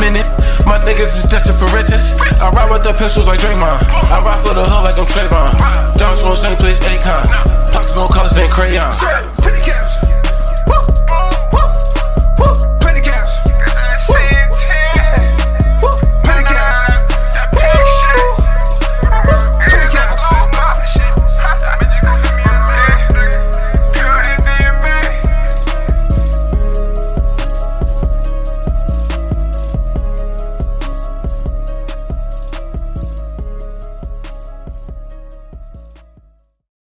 minute. My niggas is destined for riches. I ride with the pistols like Draymond. I ride for the hood like I'm Trayvon. Dogs from the same place, Akon. Pucks more colors than crayons.